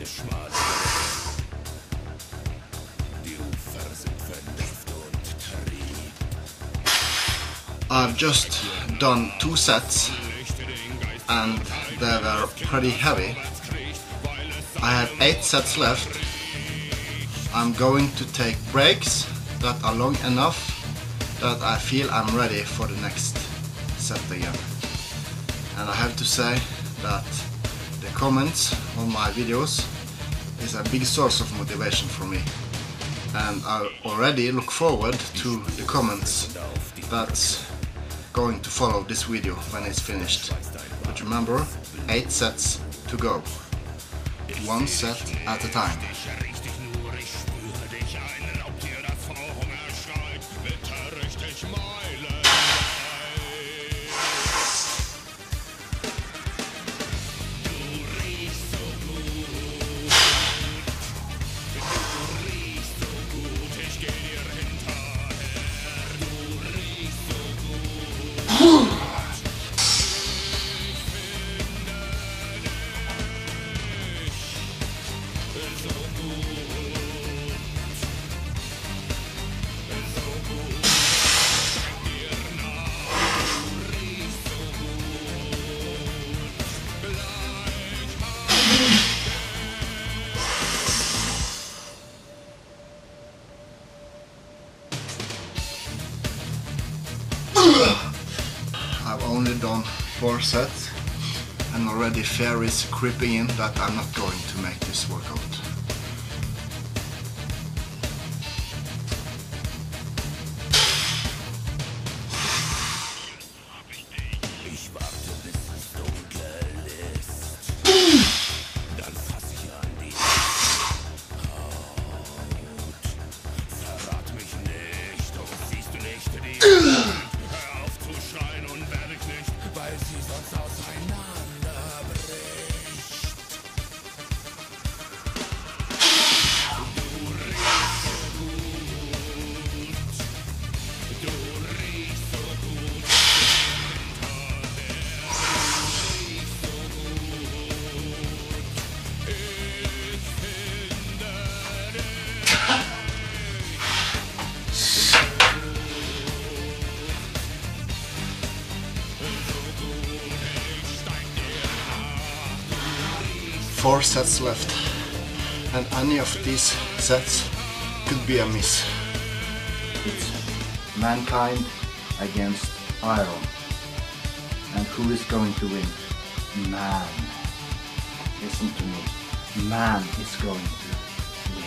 I've just done 2 sets and they were pretty heavy. I have 8 sets left. I'm going to take breaks that are long enough that I feel I'm ready for the next set again. And I have to say that the comments on my videos is a big source of motivation for me. And I already look forward to the comments that's going to follow this video when it's finished. But remember, 8 sets to go. 1 set at a time. I've only done 4 sets and already fear is creeping in that I'm not going to make this workout. Four sets left, and any of these sets could be a miss. It's mankind against iron, and who is going to win? Man. Listen to me. Man is going to win.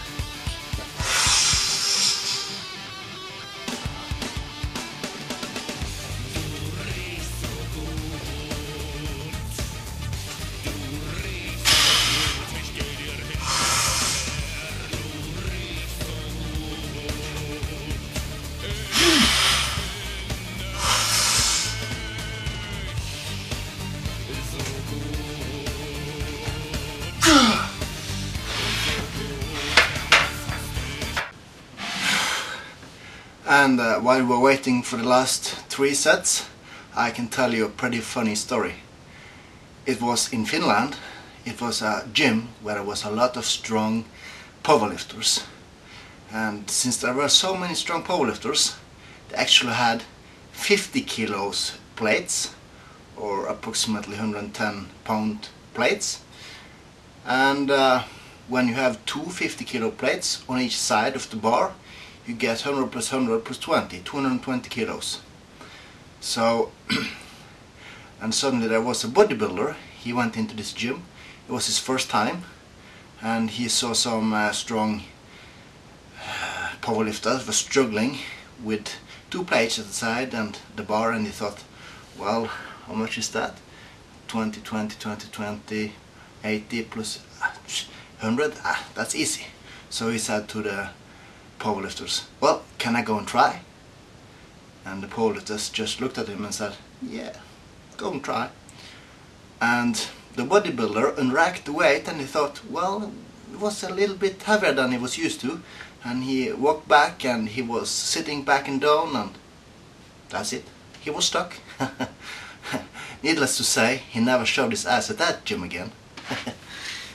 And while we're waiting for the last 3 sets, I can tell you a pretty funny story. It was in Finland. It was a gym where there was a lot of strong powerlifters. And since there were so many strong powerlifters, they actually had 50 kilos plates, or approximately 110 pound plates. And when you have 2 50 kilo plates on each side of the bar, you get 100 plus 100 plus 20, 220 kilos. So, and suddenly there was a bodybuilder. He went into this gym. It was his first time, and he saw some strong powerlifters were struggling with 2 plates at the side and the bar, and he thought, well, how much is that? 20, 20, 20, 20, 80 plus 100, that's easy. So he said to the powerlifters, well, can I go and try? And the powerlifters just looked at him and said, yeah, go and try. And the bodybuilder unracked the weight, and he thought, well, it was a little bit heavier than he was used to, and he walked back and he was sitting back and down, and that's it, he was stuck. Needless to say, he never showed his ass at that gym again.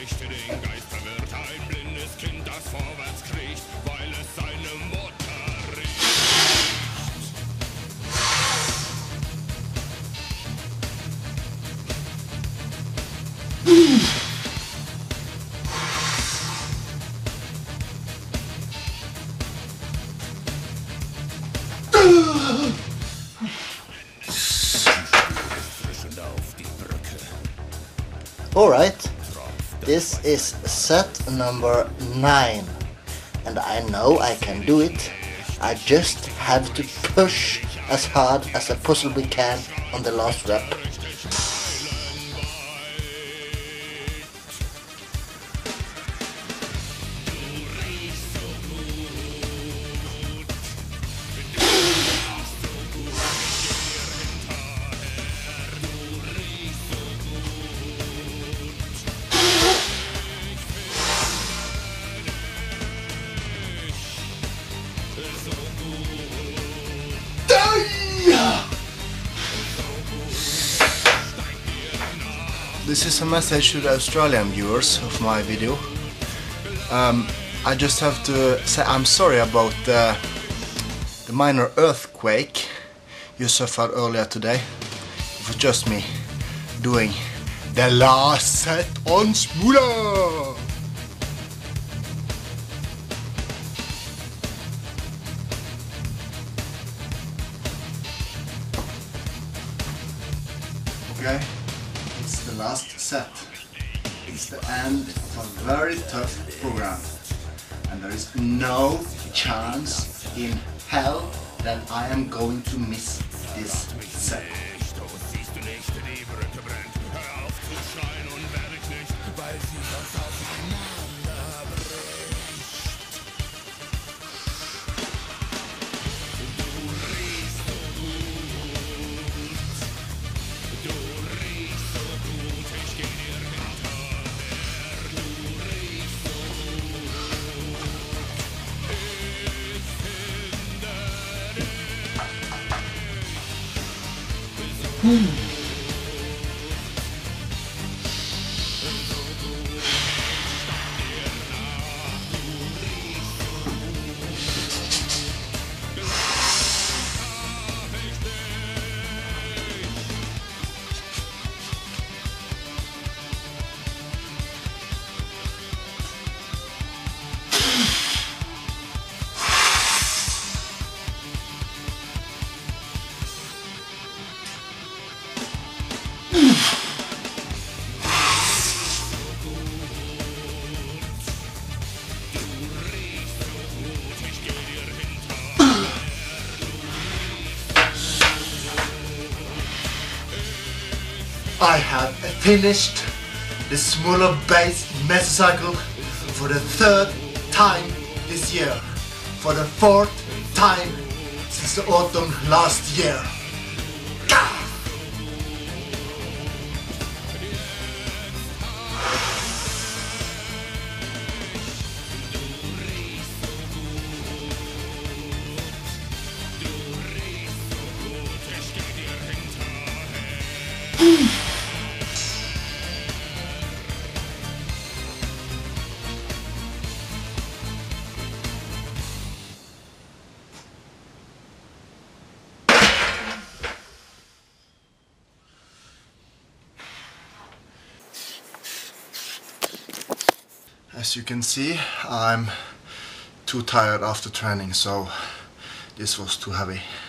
richte den Geist, verwirrt ein blindes Kind, das vorwärts kriecht, weil es seine Mutter riecht. Alright, this is set number 9 and I know I can do it. I just have to push as hard as I possibly can on the last rep. This is a message to the Australian viewers of my video. I just have to say I'm sorry about the minor earthquake you suffered earlier today. It was just me doing the last set on smolov. Okay, it's the last set. It's the end of a very tough program. And there is no chance in hell that I am going to miss this set. I have finished the smolov based mesocycle for the 3rd time this year, for the 4th time since the autumn last year. As you can see, I'm too tired after training, so this was too heavy.